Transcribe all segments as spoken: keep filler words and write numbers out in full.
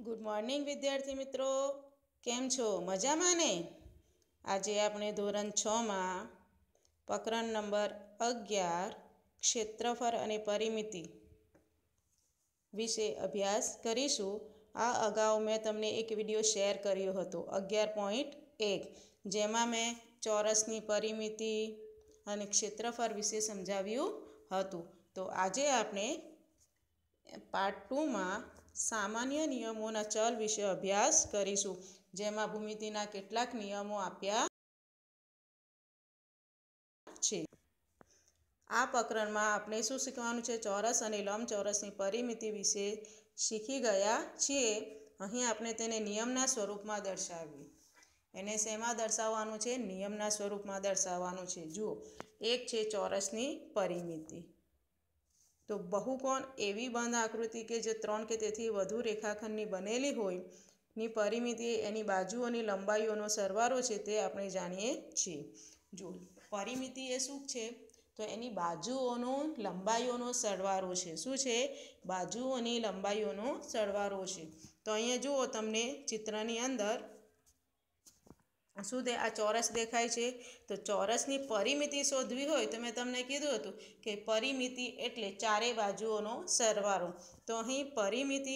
Good morning विद्यार्थी मित्रों, केम छो? मजामां ने? आजे आपणे धोरण छ में प्रकरण नंबर अगियार क्षेत्रफळ अने परिमिति विषे अभ्यास करीशुं। आ अगाऊ मैं तमने एक विडियो शेर कर्यो हतो अगियार पॉइंट एक, जेमां मैं चौरसनी परिमिति अने क्षेत्रफळ विषे समजाव्युं हतुं। तो आजे आपणे पार्ट टू में सामान्य नियमोना चल विषे अभ्यास करीशुं, जेमां भूमितिना केटलाक नियमो आप्या छे। आ प्रकरण में आपणे शुं शीखवानुं छे? चौरस अने लंबचौरसनी परिमिति विषे शीखी गया छीए। अहीं आपणे तेने नियमना स्वरूपमां दर्शावी। एने शेमां दर्शाववानुं छे? नियमना स्वरूपमां दर्शाववानुं छे। जुओ, एक छे चौरसनी परिमिति। तो बहुकोण एवी बंध आकृति के जे त्रण के तेथी वधु रेखाखंडनी बनेली होय नी परिमिति एनी बाजुओनी लंबाईओनो सरवाळो छे ते आपणे जाणीए छीए। जो परिमिति ए शुं छे? तो एनी बाजुओनो लंबाईओनो सरवाळो छे। शुं छे? बाजुओनी लंबाईओनो सरवाळो छे। तो अहींया जुओ, तमने चित्रनी अंदर शुं दे आ चौरस देखाय छे। तो चौरसनी परिमिति शोधवी होय तो मैं तमने कीधुं हतुं के परिमिति एटले चारे बाजुओनो सरवाळो। तो अहीं परिमिति,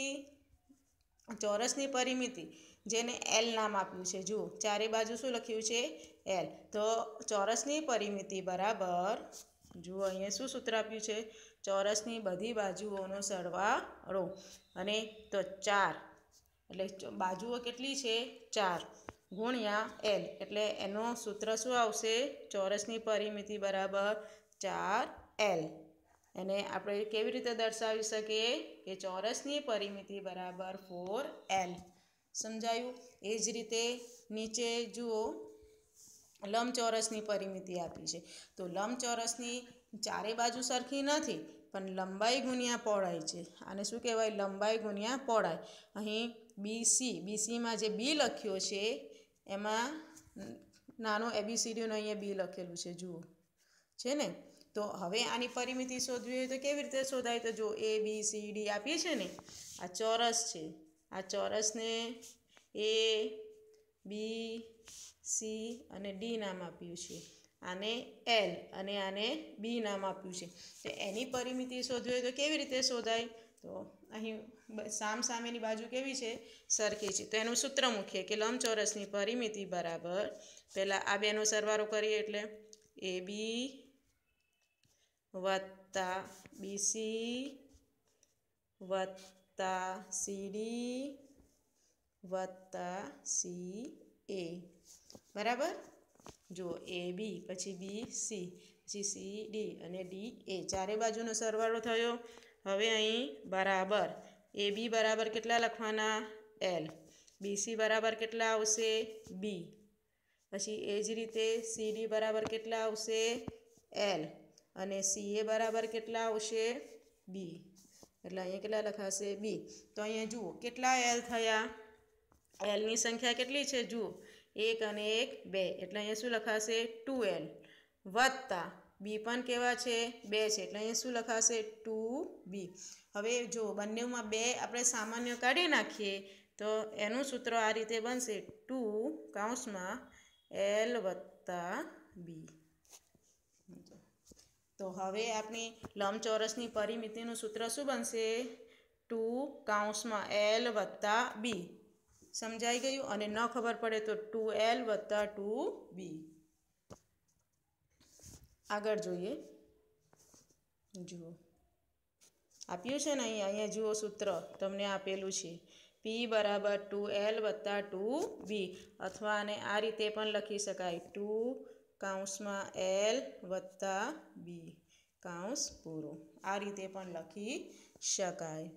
चौरसनी परिमिति जेने एल नाम आप्युं छे, जुओ चारे बाजु शुं लख्युं छे? एल। तो चौरसनी परिमिति बराबर, जुओ अहींया शुं सूत्र आप्युं छे? चौरसनी बधी बाजुओनो सरवाळो। अने तो चार एटले बाजुओ केटली छे? चार गुण્યા एल, एटले एनो सूत्र शुं आवशे? चौरसनी परिमिति बराबर चार एल। एने आपणे केवी रीते दर्शावी सकीए के चौरसनी परिमिति बराबर फोर एल। समजायुं? ए ज रीते नीचे जुओ, लंबचौरसनी परिमिति आपी छे। तो लंबचौरसनी चारे बाजू सरखी नथी, पण लंबाई गुण્યા पહોળાઈ छे। आने शुं कहेवाय? लंबाई गुण્યા पહોળાઈ। अहीं बीसी, बीसी में जे बी लख्यो छे एमां नानो एबीसीडीनो अहींया बी लखेलुं छे, जुओ छे ने। तो हवे आनी परिमिति शोधवी होय तो केवी रीते शोधाय? तो जो ए बी सी डी आपी छे ने, आ चौरस छे। आ चौरसने ए बी सी अने डी नाम आप्युं छे। आने एल अने आने बी नाम आप्युं छे। तो एनी परिमिति शोधवी होय तो केवी रीते शोधाय? तो अहीं साम सामेनी बाजू केवी छे? सरखी छे। तो एनुं सूत्र मूकीए के लंबचौरसनी परिमिति बराबर, पहेला आ बेनो सरवाळो करीए एटले ए बी वत्ता बी सी वत्ता सी डी वत्ता सी ए बराबर। जो ए बी पछी बी सी पछी सी डी अने डी ए चारे बाजुनो सरवाळो थयो। हवे अहीं बराबर ए बी बराबर केटला लखवाना? एल। बी सी बराबर केटला आवशे? बी। पछी ए ज रीते सी डी बराबर केटला आवशे? एल। अने सी ए बराबर केटला आवशे? बी। एटले अहींया केटला लखाशे? बी। तो अहींया जुओ केटला एल थया? एल नी संख्या केटली छे? जुओ एक अने एक बे, एटले अहींया शुं लखाशे? टू एल वत्ता बी पण केवा छे? बे छे, एटले अहींया शुं लखाशे? To be. हवे जो बंनेमां बे आपणे सामान्य काढी नाखीए तो एनुं सूत्र आ रीते बनशे टू काउंसमां एल वत्ता बी। तो हवे आपणी लंबचौरसनी परिमितिनुं सूत्र शुं बनशे? टू काउंसमां एल वत्ता बी। समजाई गयुं? अने न खबर पड़े तो टू एल वत्ता टू बी। आगळ जोईए। जुओ आप्युं छे ने अहीं, अहींया जुओ सूत्र तमने आपेलुं छे पी बराबर टू एल वत्ता टू बी, अथवा आने आ रीते पण लखी शकाय टू काउंसमां एल वत्ता बी काउंस पूरो। आ रीते पण लखी शकाय।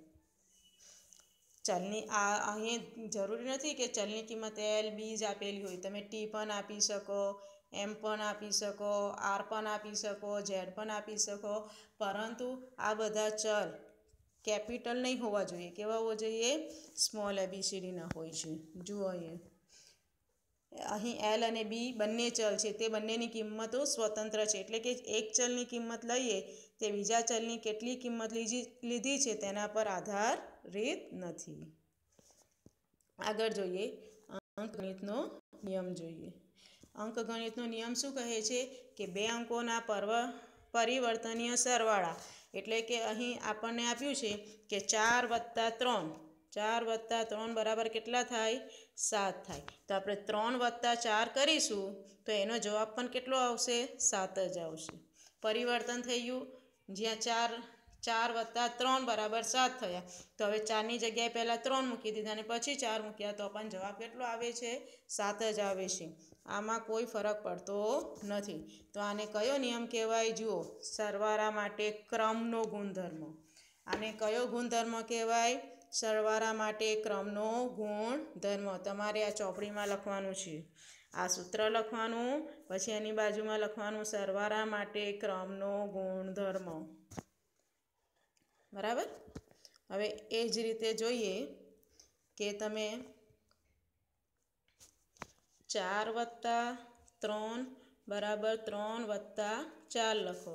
चलनी आ अहीं जरूरी नथी के चलनी किंमत एल बी ज आपेली होय, तमे टी पण आपी शको, एम पण आपी शको, आर पण आपी शको, जेड पण आपी शको, परंतु आ बधा चल केपिटल नहीं होवा जोईए। केवा होवा जोईए? स्मॉल एबीसीडी ना होय जोईए। जुओ अहीं अहीं एल अने बी बंने चल छे, ते बंनेनी किंमतो स्वतंत्र छे, एटले के एक चलनी किंमत लईए ते बीजा चलनी केटली किंमत लीधी छे तेना पर आधारित नथी। આગળ જોઈએ અંકગણિતનો નિયમ જોઈએ. અંકગણિતનો નિયમ શું કહે છે કે બે અંકોના પર્વ પરિવર્તનીય સરવાળા એટલે કે અહીં આપણને આપ્યું છે કે ચાર વત્તા ત્રણ ચાર વત્તા ત્રણ બરાબર કેટલા થાય? સાત થાય. તો આપણે ત્રણ વત્તા ચાર કરીશું તો એનો જવાબ પણ કેટલો આવશે? સાત જ આવશે. પરિવર્તન થઈ ગયું. જ્યાં ચાર ચાર વત્તા ત્રણ બરાબર સાત થયા તો હવે ચારની જગ્યાએ પહેલાં ત્રણ મૂકી દીધા અને પછી ચાર મૂક્યા તો પણ જવાબ કેટલો આવે છે? સાત જ આવે છે. આમાં કોઈ ફરક પડતો નથી. તો આને કયો નિયમ કહેવાય? જુઓ, સરવાળા માટે ક્રમનો ગુણધર્મ. આને કયો ગુણધર્મ કહેવાય? સરવાળા માટે ક્રમનો ગુણધર્મ. તમારે આ ચોપડીમાં લખવાનું છે. આ સૂત્ર લખવાનું, પછી એની બાજુમાં લખવાનું સરવાળા માટે ક્રમનો ગુણધર્મ. બરાબર. હવે એ જ રીતે જોઈએ કે તમે ચાર વત્તા ત્રણ બરાબર ત્રણ વત્તા ચાર લખો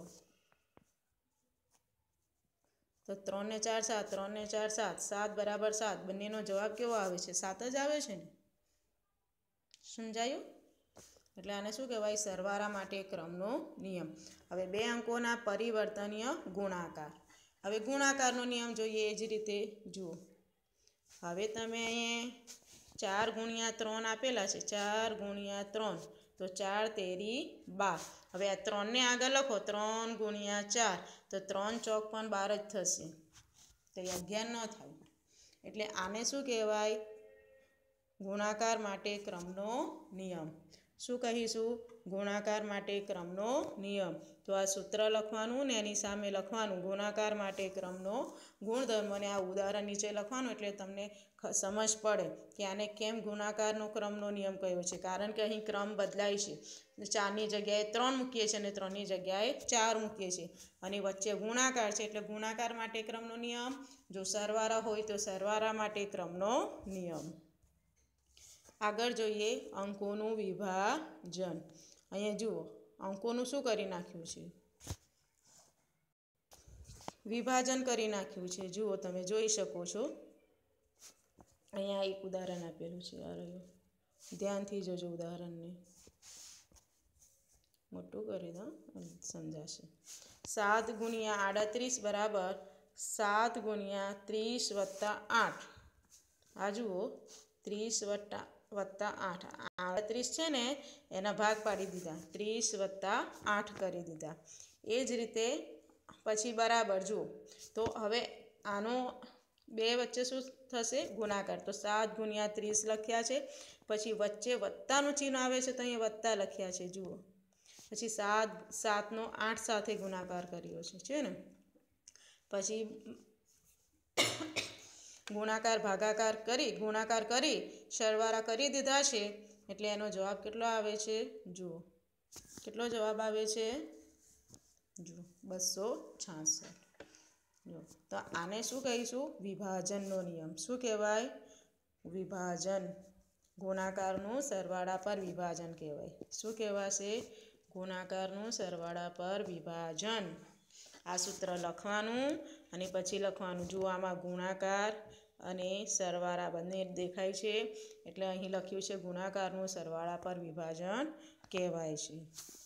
તો ત્રણ ને ચાર સાત, ત્રણ ને ચાર સાત, સાત બરાબર સાત. બંનેનો જવાબ કેવો આવે છે? સાત જ આવે છે ને. સમજાયું? એટલે આને શું કહેવાય? સરવાળા માટે ક્રમનો નિયમ. હવે બે અંકોના પરિવર્તનીય ગુણાકાર. હવે ગુણાકારનો નિયમ જોઈએ એ જ રીતે. જુઓ, હવે તમે અહીં ચાર ગુણ્યા ત્રણ આપેલા છે. ચાર ગુણ્યા ત્રણ તો ચાર તેરી બાર. હવે આ ત્રણને આગળ લખો ત્રણ ગુણ્યા ચાર તો ત્રણ ચોક પણ બાર જ થશે. તો એ અગિયાર ન થાય. એટલે આને શું કહેવાય? ગુણાકાર માટે ક્રમનો નિયમ. શું કહીશું? ગુણાકાર માટે ક્રમનો નિયમ. તો આ સૂત્ર લખવાનું ને એની સામે લખવાનું ગુણાકાર માટે ક્રમનો ગુણધર્મ. અને આ ઉદાહરણ નીચે લખવાનું એટલે તમને સમજ પડે કે આને કેમ ગુણાકારનો ક્રમનો નિયમ કયો છે. કારણ કે અહીં ક્રમ બદલાય છે. ચારની જગ્યાએ ત્રણ મૂકીએ છીએ અને ત્રણની જગ્યાએ ચાર મૂકીએ છીએ અને વચ્ચે ગુણાકાર છે એટલે ગુણાકાર માટે ક્રમનો નિયમ. જો સરવાળા હોય તો સરવાળા માટે ક્રમનો નિયમ. આગળ જોઈએ અંકોનું વિભાજન. અહીંયા જુઓ, અંકોનું શું કરી નાખ્યું છે? વિભાજન કરી નાખ્યું છે. જુઓ, તમે જોઈ શકો છો. અહીંયા એક ઉદાહરણ આપેલું છે. આ રહ્યું, ધ્યાનથી જોજો ઉદાહરણને. મોટું કરી દો સમજાશે. સાત ગુણ્યા આડત્રીસ બરાબર સાત ગુણ્યા ત્રીસ વત્તા આઠ. આ જુઓ, ત્રીસ વત્તા વત્તા આઠ. આડત્રીસ છે ને એના ભાગ પાડી દીધા, ત્રીસ વત્તા આઠ કરી દીધા. એ જ રીતે પછી બરાબર જુઓ. તો હવે આનો બે વચ્ચે શું થશે? ગુણાકાર. તો સાત ગુણ્યા ત્રીસ લખ્યા છે. પછી વચ્ચે વત્તાનું ચિહ્ન આવે છે તો અહીંયા વત્તા લખ્યા છે. જુઓ, પછી સાત સાતનો આઠ સાથે ગુણાકાર કર્યો છે છે ને. પછી ગુણાકાર ભાગાકાર કરી ગુણાકાર કરી સરવાળા કરી દીધા છે એટલે એનો જવાબ કેટલો આવે છે? જુઓ, કેટલો જવાબ આવે છે? જુઓ, બસો છાસઠ. જો, તો આને શું કહીશું? વિભાજનનો નિયમ. શું કહેવાય? વિભાજન. ગુણાકારનું સરવાળા પર વિભાજન કહેવાય. શું કહેવાશે? ગુણાકારનું સરવાળા પર વિભાજન. આ સૂત્ર લખવાનું અને પછી લખવાનું. જુઓ, આમાં ગુણાકાર અને સરવાળા બંને દેખાય છે એટલે અહીં લખ્યું છે ગુણાકારનું સરવાળા પર વિભાજન કહેવાય છે.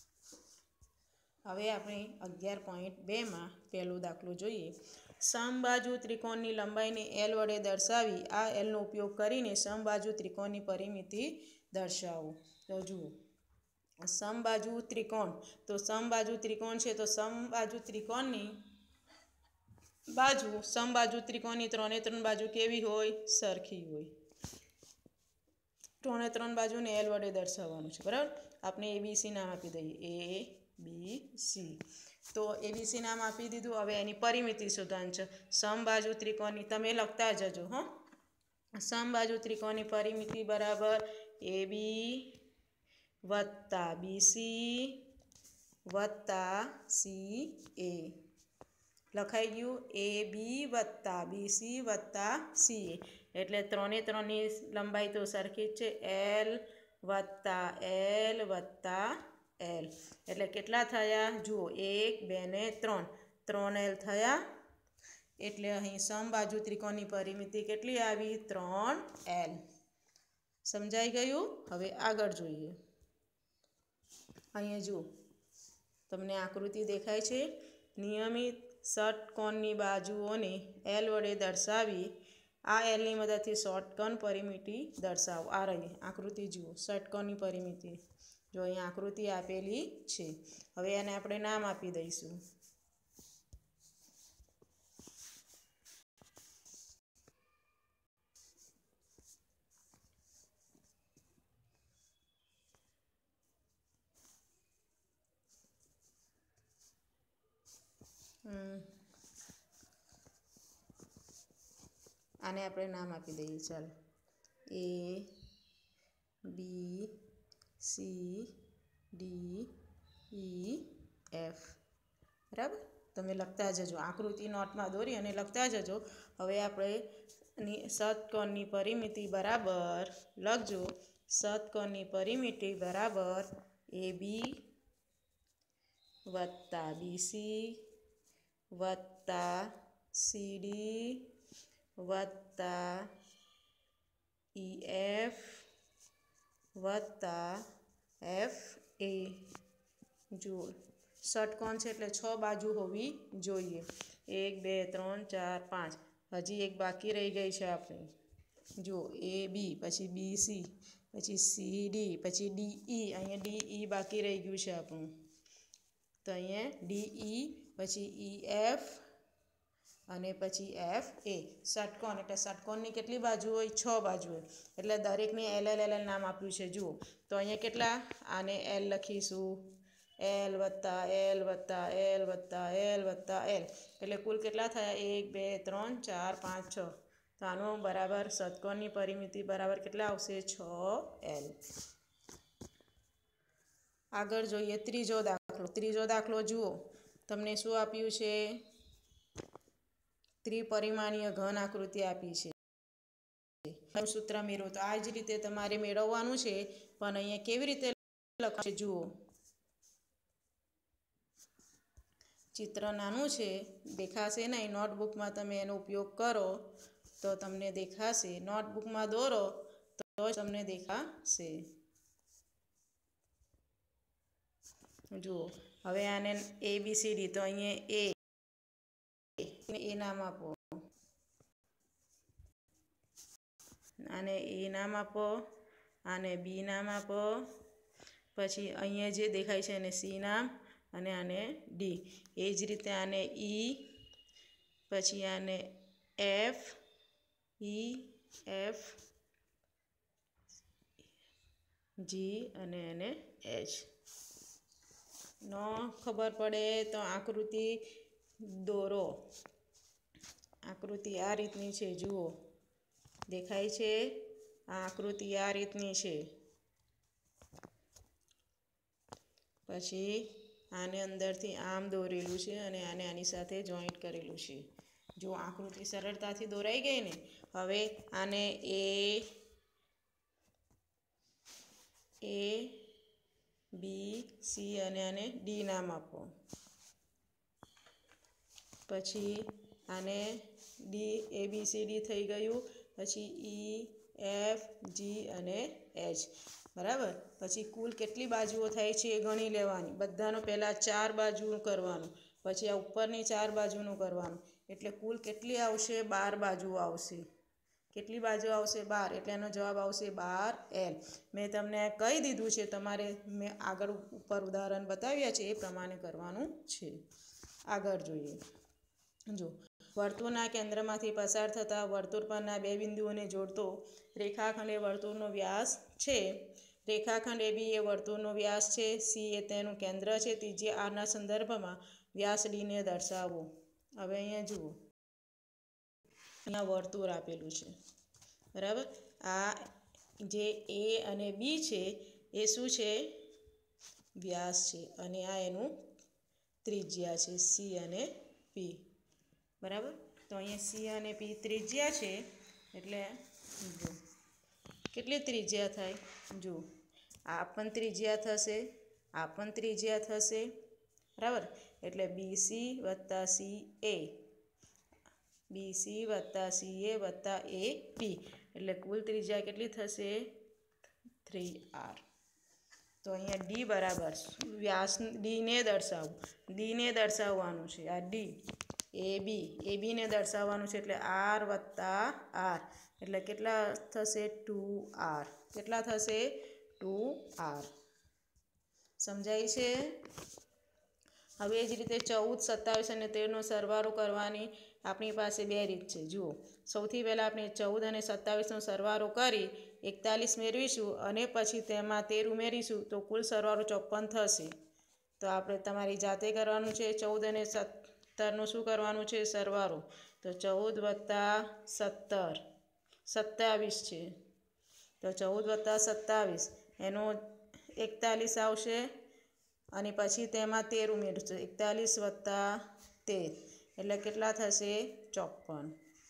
હવે આપણે અગિયાર પોઈન્ટ બેમાં પહેલો દાખલો જોઈએ. સમબાજુ ત્રિકોણની લંબાઈને એલ વડે દર્શાવી આ એલનો ઉપયોગ કરીને સમબાજુ ત્રિકોણની પરિમિતિ દર્શાવો. તો જુઓ, સમબાજુ ત્રિકોણ. તો સમબાજુ ત્રિકોણ છે તો સમબાજુ ત્રિકોણની બાજુ સમબાજુ ત્રિકોણની ત્રણે ત્રણ બાજુ કેવી હોય? સરખી હોય. ત્રણે ત્રણ બાજુને એલ વડે દર્શાવવાનું છે. બરાબર. આપણે એબીસી નામ આપી દઈએ. એ બી સી. તો એબીસી નામ આપી દીધું. હવે એની પરિમિતિ શોધવાની છે. સમબાજુ ત્રિકોણની તમે લખતા જજો. હો, સમબાજુ ત્રિકોણની પરિમિતિ બરાબર એ બી વત્તા બીસી વત્તા સી એ. લખાઈ ગયું? એ બી વત્તા બીસી વત્તા સી એ. એટલે ત્રણે ત્રણની લંબાઈ તો સરખી જ છે. એલ વત્તા એલ વત્તા એલ. એટલે કેટલા થયા? જુઓ, એક બે ને ત્રણ. ત્રણ એલ થયા. એટલે અહીં સમબાજુ ત્રિકોણની પરિમિતિ કેટલી આવી? ત્રણ એલ. સમજાઈ ગયું? હવે આગળ જોઈએ. અહીંયા જુઓ, તમને આકૃતિ દેખાય છે. નિયમિત ષટકોણની બાજુઓને એલ વડે દર્શાવી આ એલની મદદથી ષટકોણ પરિમિતિ દર્શાવો. આ રહી આકૃતિ જુઓ, ષટકોણની પરિમિતિ. જો અહીંયા આકૃતિ આપેલી છે. હવે એને આપણે નામ આપી દઈશું. આને આપણે નામ આપી દઈએ. ચાલો, A B C D E F. બરાબર, તમે લખતા જજો. આકૃતિ નોટમાં દોરી અને લખતા જજો. હવે આપણે ષટકોણની પરિમિતિ બરાબર લખજો. ષટકોણની પરિમિતિ બરાબર એ બી વત્તા બીસી વત્તા સીડી વત્તા ઈ એફ વત્તા એફ એ. જુઓ, ષટકોણ છે એટલે છ બાજુ હોવી જોઈએ. એક, બે, ત્રણ, ચાર, પાંચ. હજી એક બાકી રહી ગઈ છે આપણી. જુઓ, એ બી, પછી બી સી, પછી સી ડી, પછી ડી ઈ. અહીંયા ડી ઈ બાકી રહી ગયું છે આપણું. તો અહીંયા ડી ઈ, પછી ઈ એફ અને પછી એફ એ. ષટકોણ એટલે ષટકોણની કેટલી બાજુ હોય? છ બાજુ હોય. એટલે દરેકને એલ એલ એલ એલ નામ આપ્યું છે. જુઓ, તો અહીંયા કેટલા? આને એલ લખીશું. એલ વત્તા એલ વત્તા એલ વત્તા એલ વત્તા એલ. એટલે કુલ કેટલા થયા? એક, બે, ત્રણ, ચાર, પાંચ, છ. તો આનો બરાબર ષટકોણની પરિમિતિ બરાબર કેટલા આવશે? છ એલ. આગળ જોઈએ ત્રીજો દાખલો. ત્રીજો દાખલો જુઓ, તમને શું આપ્યું છે? ત્રિપરિમાણીય ઘન આકૃતિ આપી છે. સૂત્ર મેળવો. તો આ જ રીતે તમારે મેળવવાનું છે, પણ અહીંયા કેવી રીતે લખાશે? જુઓ, ચિત્ર નાનું છે, દેખાશે નહીં. નોટબુકમાં તમે એનો ઉપયોગ કરો તો તમને દેખાશે. નોટબુકમાં દોરો તો જ તમને દેખાશે. જુઓ, હવે આને એ બી સી ડી. તો અહીંયા એ એ નામ આપો. આને એ નામ આપો, આને બી નામ આપો. પછી અહીંયા જે દેખાય છે એને સી નામ, અને આને ડી. એ જ રીતે આને ઈ, પછી આને એફ, ઈ એફ, જી અને એને એચ. ન ખબર પડે તો આકૃતિ દોરો. આકૃતિ આ રીતની છે. જુઓ, દેખાય છે? આ આકૃતિ આ રીતની છે. પછી આને અંદરથી આમ દોરેલું છે અને આને આની સાથે જોઈન્ટ કરેલું છે. જો આકૃતિ સરળતાથી દોરાઈ ગઈ ને. હવે આને એ એ બી સી અને આને ડી નામ આપો. પછી આને D A B C D થઈ ગયું. પછી ઈ એફ જી અને એચ. બરાબર. પછી કુલ કેટલી બાજુઓ થાય છે એ ગણી લેવાની. બધાનો પહેલાં ચાર બાજુનું કરવાનું, પછી આ ઉપરની ચાર બાજુનું કરવાનું. એટલે કુલ કેટલી આવશે? બાર બાજુઓ આવશે. કેટલી બાજુ આવશે? બાર. એટલે એનો જવાબ આવશે બાર એલ. મેં તમને કહી દીધું છે, તમારે મેં આગળ ઉપર ઉદાહરણ બતાવ્યા છે એ પ્રમાણે કરવાનું છે. આગળ જોઈએ. જો, વર્તુળના કેન્દ્રમાંથી પસાર થતા વર્તુળ પરના બે બિંદુઓને જોડતો રેખાખંડ એ વર્તુળનો વ્યાસ છે. રેખાખંડ એ બી એ વર્તુળનો વ્યાસ છે. સી એ તેનું કેન્દ્ર છે. ત્રિજ્યા આરના સંદર્ભમાં વ્યાસ ડીને દર્શાવો. હવે અહીંયા જુઓ, અહીંયા વર્તુળ આપેલું છે. બરાબર. આ જે એ અને બી છે એ શું છે? વ્યાસ છે. અને આ એનું ત્રિજ્યા છે, સી અને પી. બરાબર. તો અહીંયા સી અને પી ત્રિજ્યા છે. એટલે જો કેટલી ત્રિજ્યા થાય? જો, આ પણ ત્રિજ્યા થશે, આ પણ ત્રિજ્યા થશે. બરાબર. એટલે બીસી વત્તા સી એ, બીસી વત્તા સી એ વત્તા એ બી. એટલે કુલ ત્રિજ્યા કેટલી થશે? Three R. તો અહીંયા ડી બરાબર વ્યાસ ડીને દર્શાવવું ડીને દર્શાવવાનું છે. આ ડી એ બી એ બીને દર્શાવવાનું છે એટલે આર વત્તા આર એટલે કેટલા થશે? Two R. કેટલા થશે? Two R. સમજાય છે? હવે એ જ રીતે ચૌદ, સત્તાવીસ અને તેરનો સરવાળો કરવાની આપણી પાસે બે રીત છે. જુઓ, સૌથી પહેલાં આપણે ચૌદ અને સત્તાવીસનો સરવાળો કરી એકતાલીસ મેળવીશું અને પછી તેમાં તેર ઉમેરીશું તો કુલ સરવાળો ચોપન થશે. તો આપણે તમારી જાતે કરવાનું છે. ચૌદ અને સત્તરનું શું કરવાનું છે? સરવાળો. તો ચૌદ વત્તા સત્તર સત્તાવીસ છે. તો ચૌદ વત્તા સત્તાવીસ એનો એકતાલીસ આવશે અને પછી તેમાં તેર ઉમેરશું. એકતાલીસ વત્તા તેર એટલે કેટલા થશે? ચોપન.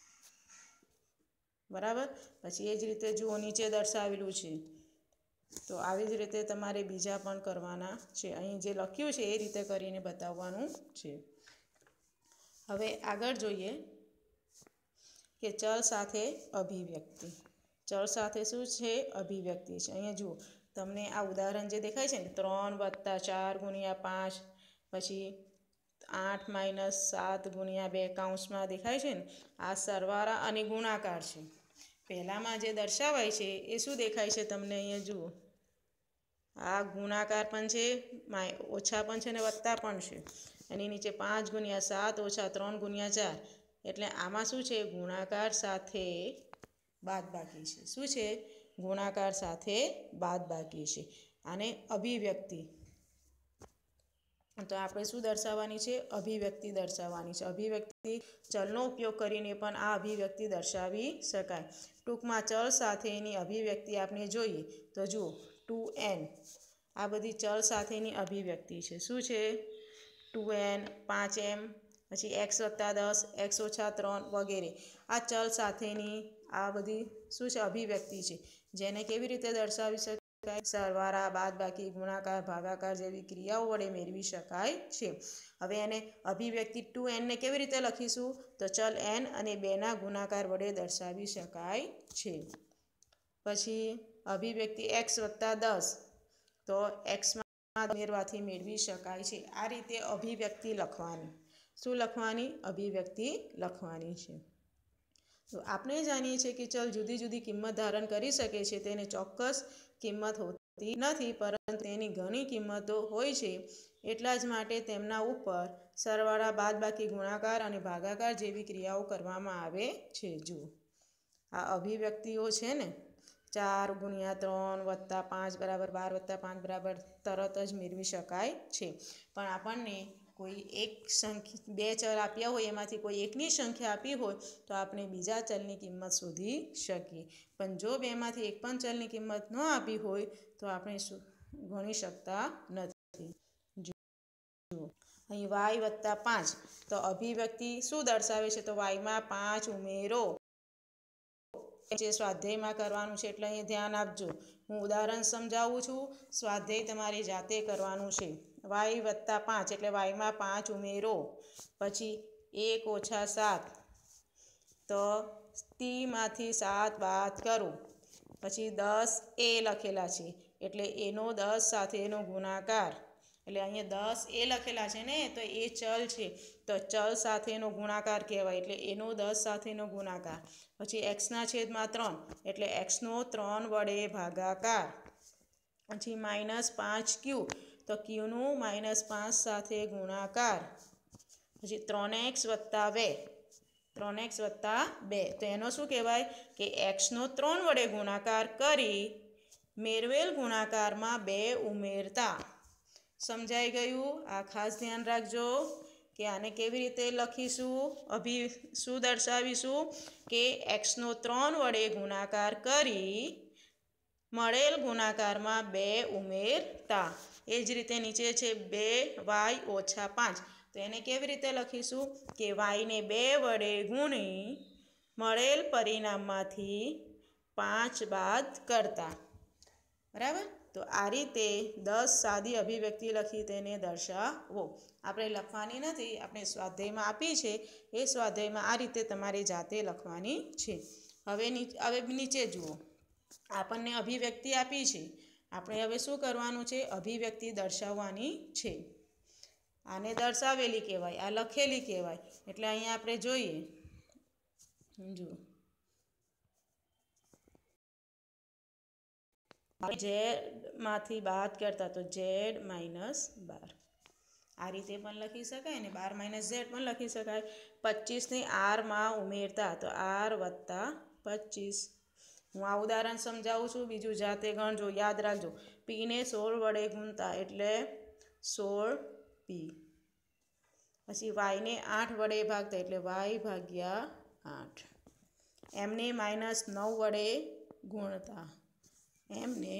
બરાબર. પછી એ જ રીતે જુઓ, નીચે દર્શાવેલું છે. તો આવી જ રીતે તમારે બીજા પણ કરવાના છે. અહીં જે લખ્યું છે એ રીતે કરીને બતાવવાનું છે. હવે આગળ જોઈએ કે ચલ સાથે અભિવ્યક્તિ. ચલ સાથે શું છે? અભિવ્યક્તિ છે. અહીંયા જુઓ, તમને આ ઉદાહરણ જે દેખાય છે ને, ત્રણ વત્તા ચાર ગુણ્યા પાંચ, પછી આઠ માઇનસ સાત ગુણ્યા બે કાઉન્સમાં દેખાય છે ને, આ સરવાળા અને ગુણાકાર છે. પહેલામાં જે દર્શાવાય છે એ શું દેખાય છે તમને? અહીંયા જુઓ, આ ગુણાકાર પણ છે, ઓછા પણ છે ને વત્તા પણ છે. એની નીચે પાંચ ગુણ્યા સાત ઓછા ત્રણ ગુણ્યા ચાર એટલે આમાં શું છે? ગુણાકાર સાથે બાદબાકી છે. શું છે? ગુણાકાર સાથે બાદબાકી છે. આને અભિવ્યક્તિ. તો આપણે શું દર્શાવવાની છે? અભિવ્યક્તિ દર્શાવવાની છે. અભિવ્યક્તિ ચલનો ઉપયોગ કરીને પણ આ અભિવ્યક્તિ દર્શાવી શકાય. ટૂંકમાં ચલ સાથેની અભિવ્યક્તિ આપણે જોઈએ તો જુઓ, ટુ એન આ બધી ચલ સાથેની અભિવ્યક્તિ છે. શું છે? ટુ એન, પાંચ એમ, પછી એક્સ વત્તા દસ, એક્સ ઓછા ત્રણ વગેરે આ ચલ સાથેની આ બધી શું છે? અભિવ્યક્તિ છે. જેને કેવી રીતે દર્શાવી શકાય? સરવાળા, બાદબાકી, ગુણાકાર, ભાગાકાર જેવી ક્રિયાઓ વડે મેળવી શકાય છે. હવે એને અભિવ્યક્તિ ટુ એનને કેવી રીતે લખીશું? તો ચલ એન અને બેના ગુણાકાર વડે દર્શાવી શકાય છે. પછી અભિવ્યક્તિ એક્સ વત્તા દસ તો એક્સમાં ઉમેરવાથી મેળવી શકાય છે. આ રીતે અભિવ્યક્તિ લખવાની. શું લખવાની? અભિવ્યક્તિ લખવાની છે. તો આપણે જાણીએ છીએ કે ચલ જુદી જુદી કિંમત ધારણ કરી શકે છે. તેને ચોક્કસ કિંમત હોતી નથી, પરંતુ તેની ઘણી કિંમતો હોય છે. એટલા જ માટે તેમના ઉપર સરવાળા, બાદબાકી, ગુણાકાર અને ભાગાકાર જેવી ક્રિયાઓ કરવામાં આવે છે. જુઓ, આ અભિવ્યક્તિઓ છે ને, ચાર ગુણ્યા ત્રણ વત્તા પાંચ બરાબર બાર વત્તા પાંચ બરાબર તરત જ મેળવી શકાય છે. પણ આપણને કોઈ એક સંખ્યા બે ચલ આપ્યા હોય એમાંથી કોઈ એકની સંખ્યા આપી હોય તો આપણે બીજા ચલની કિંમત શોધી શકીએ. પણ જો બેમાંથી એક પણ ચલની કિંમત ન આપી હોય તો આપણે શું ગણી શકતા નથી. જુઓ, અહીં વાય વત્તા પાંચ તો અભિવ્યક્તિ શું દર્શાવે છે? તો વાયમાં પાંચ ઉમેરો. જે સ્વાધ્યાયમાં કરવાનું છે એટલે અહીં ધ્યાન આપજો. હું ઉદાહરણ સમજાવું છું, સ્વાધ્યાય તમારે જાતે કરવાનું છે. વાય વત્તા પાંચ એટલે વાયમાં પાંચ ઉમેરો. પછી એક ઓછા સાત તો તીમાંથી સાત બાદ કરો. પછી દસ એ લખેલા છે એટલે એનો દસ સાથેનો ગુણાકાર. એટલે અહીંયા દસ એ લખેલા છે ને, તો એ ચલ છે તો ચલ સાથેનો ગુણાકાર કહેવાય. એટલે એનો દસ સાથેનો ગુણાકાર. પછી એક્સના છેદમાં ત્રણ એટલે એક્સનો ત્રણ વડે ભાગાકાર. પછી માઇનસ પાંચ ક્યુ તો ક્યુનું માઇનસ પાંચ સાથે ગુણાકાર. પછી ત્રણ એક્સ વત્તા બે ત્રણ એક્સ વત્તા બે તો એનો શું કહેવાય? કે એક્સનો ત્રણ વડે ગુણાકાર કરી મેળવેલ ગુણાકારમાં બે ઉમેરતા. સમજાઈ ગયું? આ ખાસ ધ્યાન રાખજો કે આને કેવી રીતે લખીશું? અભિ શું દર્શાવીશું? કે એક્સનો ત્રણ વડે ગુણાકાર કરી મળેલ ગુણાકારમાં બે ઉમેરતા. એ જ રીતે નીચે છે બે વાય ઓછા પાંચ તો એને કેવી રીતે લખીશું? કે વાયને બે વડે ગુણી મળેલ પરિણામમાંથી પાંચ બાદ કરતા. બરાબર. તો આ રીતે દસ સાદી અભિવ્યક્તિ લખી તેને દર્શાવો. આપણે લખવાની નથી, આપણે સ્વાધ્યાયમાં આપી છે એ સ્વાધ્યાયમાં આ રીતે તમારે જાતે લખવાની છે. હવે હવે નીચે જુઓ, આપણને અભિવ્યક્તિ આપી છે, આપણે હવે શું કરવાનું છે? અભિવ્યક્તિ દર્શાવવાની છે. આને દર્શાવેલી કહેવાય, આ લખેલી કહેવાય. એટલે અહીંયા આપણે જોઈએ, જુઓ ઝેડમાંથી બાદ કરતા તો ઝેડ માઇનસ બાર આ રીતે પણ લખી શકાય ને બાર માઇનસ ઝેડ પણ લખી શકાય. પચીસને આરમાં ઉમેરતા તો આર વત્તા પચીસ. હું આ ઉદાહરણ સમજાવું છું, બીજું જાતે ગણજો, યાદ રાખજો. પીને સોળ વડે ગુણતા એટલે સોળ પી. પછી વાયને આઠ વડે ભાગતા એટલે વાય ભાગ્યા આઠ. એમને માઇનસ નવ વડે ગુણતા, એમને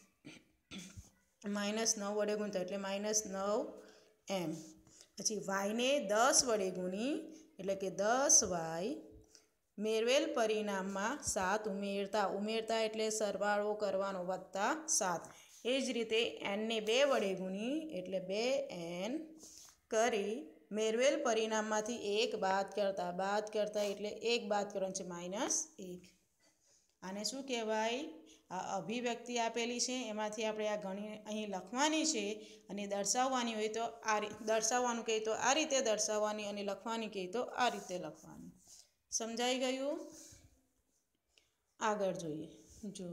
માઇનસ નવ વડે ગુણતા એટલે માઇનસ નવ એમ. પછી વાયને દસ વડે ગુણી એટલે કે દસ વાય. મેળવેલ પરિણામમાં સાત ઉમેરતા, ઉમેરતા એટલે સરવાળો કરવાનો, વત્તા સાત. એ જ રીતે એનને બે વડે ગુણી એટલે બે એન કરી મેળવેલ પરિણામમાંથી એક બાદ કરતા, બાદ કરતા એટલે એક બાદ કરવાનું છે, માઇનસ એક. આને શું કહેવાય? આ અભિવ્યક્તિ આપેલી છે, એમાંથી આપણે આ ગણી અહીં લખવાની છે અને દર્શાવવાની હોય તો આ દર્શાવવાનું કહે તો આ રીતે દર્શાવવાની અને લખવાની કહે તો આ રીતે લખવાની. સમજાઈ ગયું? આગળ જોઈએ. જો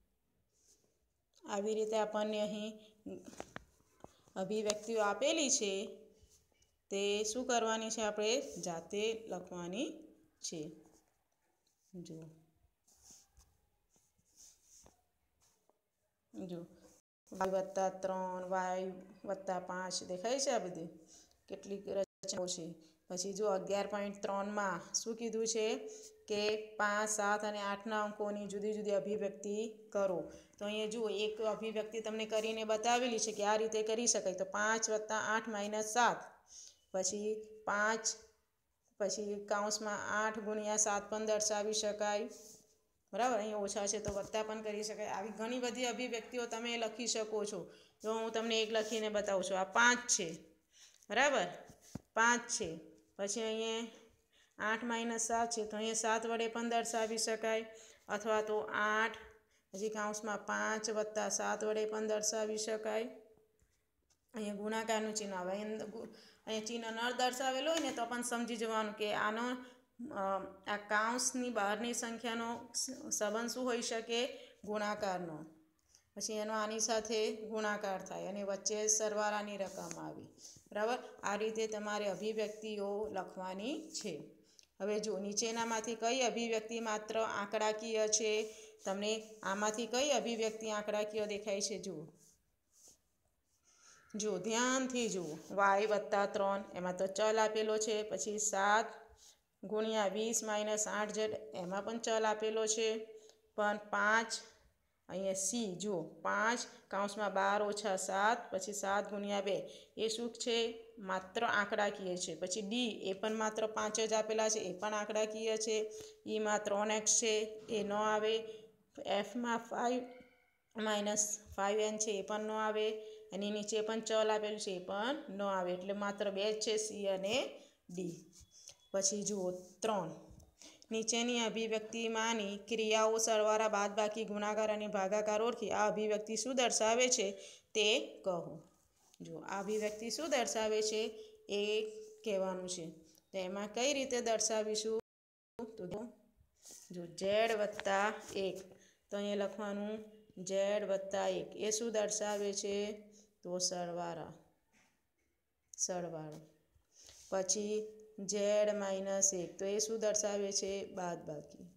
આવી રીતે આપણને અહીં અભિવ્યક્તિઓ આપેલી છે, તે શું કરવાની છે? આપણે જાતે લખવાની છે. જો જો વાય વત્તા ત્રણ, વાય વત્તા પાંચ દેખાય છે. આ બધી કેટલીક રચનાઓ છે. પછી જો અગિયાર પોઈન્ટ ત્રણમાં શું કીધું છે કે પાંચ, સાત અને આઠના અંકોની જુદી જુદી અભિવ્યક્તિ કરો. તો અહીંયા જુઓ, એક અભિવ્યક્તિ તમને કરીને બતાવેલી છે કે આ રીતે કરી શકાય. તો પાંચ વત્તા આઠ માઇનસ સાત, પછી પાંચ, પછી કાઉન્સમાં આઠ ગુણ્યા સાત પણ દર્શાવી શકાય. બરાબર, અહીંયા ઓછા છે તો વત્તા પણ કરી શકાય. આવી ઘણી બધી અભિવ્યક્તિઓ તમે લખી શકો છો. જો હું તમને એક લખીને બતાવું છું. આ પાંચ છે, બરાબર, પાંચ છે. પછી અહીંયા આઠ માઇનસ સાત છે, તો અહીંયા સાત વડે પણ દર્શાવી શકાય. અથવા તો આઠ પછી કાઉન્સમાં પાંચ વત્તા સાત વડે પણ દર્શાવી શકાય. અહીંયા ગુણાકારનું ચિહ્ન આવે. અહીંયા ચિહ્ન ન દર્શાવેલું હોય ને તો પણ સમજી જવાનું કે આનો આ કાઉન્સની બહારની સંખ્યાનો સંબંધ શું હોઈ શકે? ગુણાકારનો. પછી એનો આની સાથે ગુણાકાર થાય અને વચ્ચે સરવાળાની રકમ આવી. બરાબર, આ રીતે તમારે અભિવ્યક્તિઓ લખવાની છે. હવે જો નીચેનામાંથી કઈ અભિવ્યક્તિ માત્ર આંકડાકીય છે? તમને આમાંથી કઈ અભિવ્યક્તિ આંકડાકીય દેખાય છે? જુઓ, જો ધ્યાનથી જુઓ. વાય વત્તા ત્રણ, એમાં તો ચલ આપેલો છે. પછી સાત ગુણ્યા વીસ માઇનસ આઠ ઝેડ, એમાં પણ ચલ આપેલો છે. પણ પાંચ અહીંયા સી જુઓ, પાંચ કાઉન્સમાં બાર ઓછા સાત, પછી સાત ગુણ્યા બે, એ શું છે? માત્ર આંકડાકીય છે. પછી ડી, એ પણ માત્ર પાંચ જ આપેલા છે, એ પણ આંકડાકીય છે. ઈમાં ત્રણ એક્સ છે, એ ન આવે. એફમાં ફાઇવ માઇનસ ફાઇવ એન છે, એ પણ ન આવે. એની નીચે પણ ચલ આપેલું છે, એ પણ ન આવે. એટલે માત્ર બે જ છે, સી અને ડી. પછી જુઓ ત્રણ, નીચેની અભિવ્યક્તિમાંની ક્રિયાઓ સરવાળા, બાદબાકી, ગુણાકાર અને ભાગાકાર ઓળખી આ અભિવ્યક્તિ શું દર્શાવે છે તે કહો. જો આ અભિવ્યક્તિ શું દર્શાવે છે એ કહેવાનું છે. તો એમાં કઈ રીતે દર્શાવીશું? તો જો ઝેડ વત્તા એક, તો અહીંયા લખવાનું ઝેડ વત્તા એક. એ શું દર્શાવે છે? તો સરવાળા, સરવાળો. પછી ઝેડ માઇનસ એક, તો એ શું દર્શાવે છે? બાદબાકી.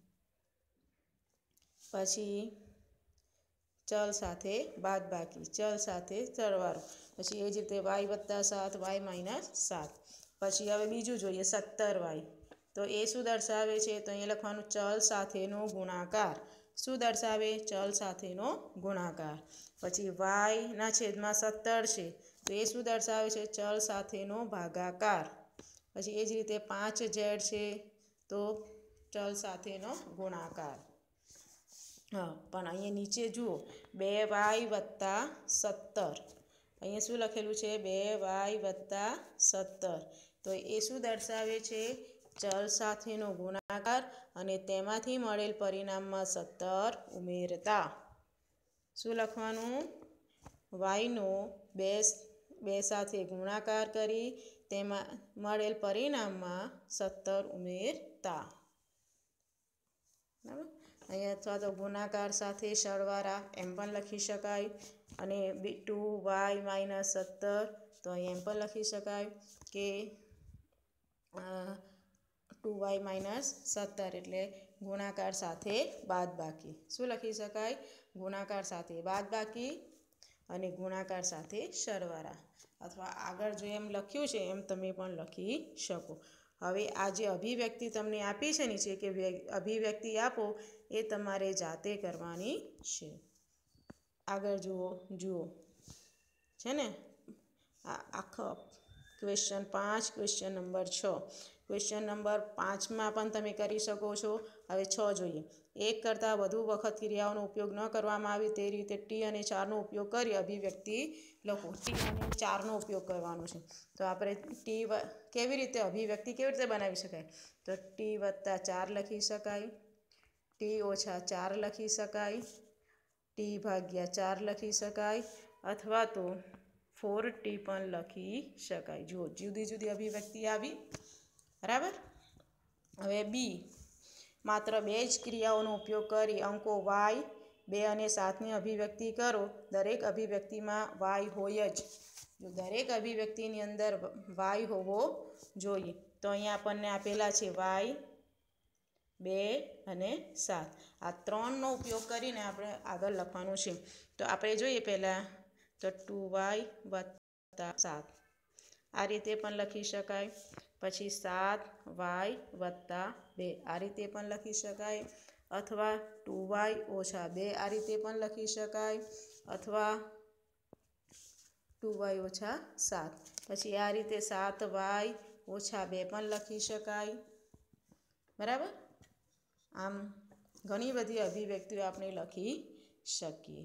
પછી ચલ સાથે બાદબાકી, ચલ સાથે સરવાળો. પછી એ જ રીતે વાય વત્તા સાત, વાય માઇનસ સાત. પછી હવે બીજું જોઈએ, સત્તર વાય. તો એ શું દર્શાવે છે? તો અહીંયા લખવાનું ચલ સાથેનો ગુણાકાર. શું દર્શાવે? ચલ સાથેનો ગુણાકાર. પછી વાયના છેદમાં સત્તર છે, તો એ શું દર્શાવે છે? ચલ સાથેનો ભાગાકાર. પછી એ જ રીતે પાંચ ઝેડ છે, તો ચલ સાથેનો ગુણાકાર. હા, પણ અહીંયા નીચે જુઓ, બે વાય વત્તા સત્તર. અહીંયા શું લખેલું છે? બે વાય વત્તા સત્તર. તો એ શું દર્શાવે છે? ચલ સાથેનો ગુણાકાર. ગુણાકાર અને તેમાંથી મળેલ પરિણામમાં સત્તર ઉમેરતા શું લખવાનું? વાયનો બે બે સાથે ગુણાકાર કરી તેમાં મળેલ પરિણામમાં સત્તર ઉમેરતા. બરાબર, અહીંયા અથવા તો ગુણાકાર સાથે સરવાળા એમ પણ લખી શકાય અને બી ટુ વાય માઇનસ સત્તર તો અહીં એમ પણ લખી શકાય કે ટુ વાય માઇનસ સત્તર એટલે ગુણાકાર સાથે બાદ બાકી. શું લખી શકાય? ગુણાકાર સાથે બાદ બાકી અને ગુણાકાર સાથે સરવાળા, અથવા આગળ જો એમ લખ્યું છે એમ તમે પણ લખી શકો. હવે આ જે અભિવ્યક્તિ તમને આપી છે નીચે કે અભિવ્યક્તિ આપો એ તમારે જાતે કરવાની છે. આગળ જુઓ જુઓ છે ને આ આખો ક્વેશ્ચન પાંચ, ક્વેશ્ચન નંબર છ. ક્વેશ્ચન નંબર પાંચમાં પણ તમે કરી શકો છો. હવે છ જોઈએ. એક કરતાં વધુ વખત ક્રિયાઓનો ઉપયોગ ન કરવામાં આવે તે રીતે ટી અને ચારનો ઉપયોગ કરી અભિવ્યક્તિ લખો. ટી અને ચારનો ઉપયોગ કરવાનો છે તો આપણે ટી કેવી રીતે અભિવ્યક્તિ કેવી રીતે બનાવી શકાય? તો ટી વત્તા ચાર લખી શકાય, ટી ઓછા ચાર લખી શકાય, ટી ભાગ્યા ચાર લખી શકાય, અથવા તો ફોર ટી પણ લખી શકાય. જુઓ જુદી જુદી અભિવ્યક્તિ આવી. બરાબર. હવે બી, માત્ર બે જ ક્રિયાઓનો ઉપયોગ કરી અંકો વાય બે અને સાતની અભિવ્યક્તિ કરો. દરેક અભિવ્યક્તિમાં વાય હોય જ. જો દરેક અભિવ્યક્તિની અંદર વાય હોવો જોઈએ. તો અહીંયા આપણને આપેલા છે વાય બે અને સાત. આ ત્રણનો ઉપયોગ કરીને આપણે આગળ લખવાનું છે. તો આપણે જોઈએ પહેલાં તો ટુ વાય વત્તા સાત આ રીતે પણ લખી શકાય. પછી સાત વાય વત્તા બે આ રીતે પણ લખી શકાય, અથવા ટુ વાય ઓછા બે આ રીતે પણ લખી શકાય, અથવા ટુ વાય ઓછા સાત. પછી આ રીતે સાત વાય ઓછા બે પણ લખી શકાય. બરાબર. આમ ઘણી બધી અભિવ્યક્તિઓ આપણે લખી શકીએ.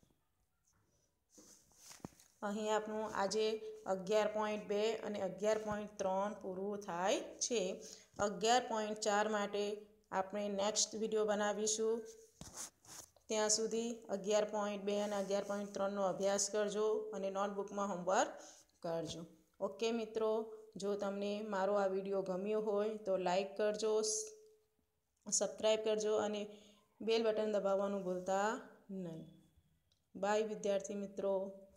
અહીં આપણું આજે અગિયાર પોઈન્ટ બે અને અગિયાર પોઈન્ટ ત્રણ પૂરું થાય છે. અગિયાર પોઈન્ટ ચાર માટે આપણે નેક્સ્ટ વિડીયો બનાવીશું. ત્યાં સુધી અગિયાર પોઈન્ટ બે અને અગિયાર પોઈન્ટ ત્રણનો અભ્યાસ કરજો અને નોટબુકમાં હોમવર્ક કરજો. ઓકે મિત્રો, જો તમને મારો આ વિડીયો ગમ્યો હોય તો લાઈક કરજો, સબસ્ક્રાઈબ કરજો અને બેલ બટન દબાવવાનું ભૂલતા નહીં. બાય વિદ્યાર્થી મિત્રો.